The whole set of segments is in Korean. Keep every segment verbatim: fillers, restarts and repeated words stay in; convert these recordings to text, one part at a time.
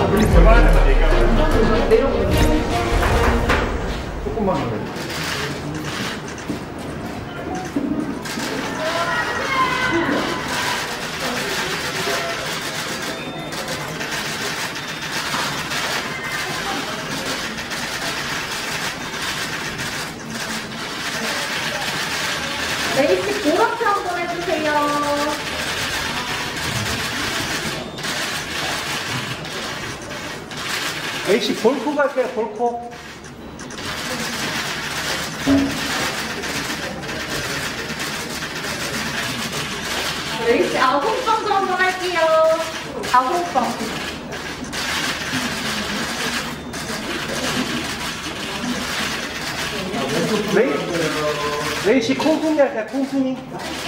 조금만 더. 레이씨 보라트 한번 해주세요. A씨 볼코 갈게요, 볼코. 레이씨 아홉번도 한번 할게요. 아홉번. 레이, 레이씨 콩순이 할게요, 콩순이.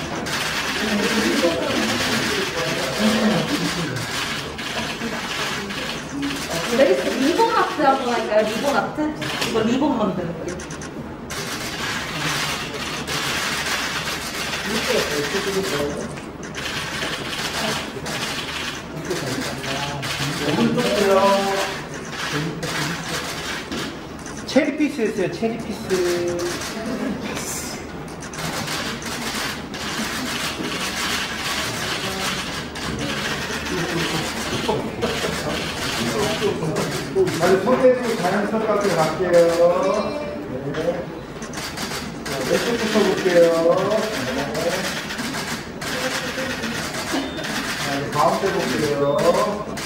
레이씨 리본 아트 한번 할까요? 리본 아트? 이거 리본 만드는 거예요. 체리 피스 했어요, 체리 피스. 다시 손대고 자연스럽게 갈게요. 네. 자, 왼쪽부터 볼게요. 네. 자, 가운데 볼게요.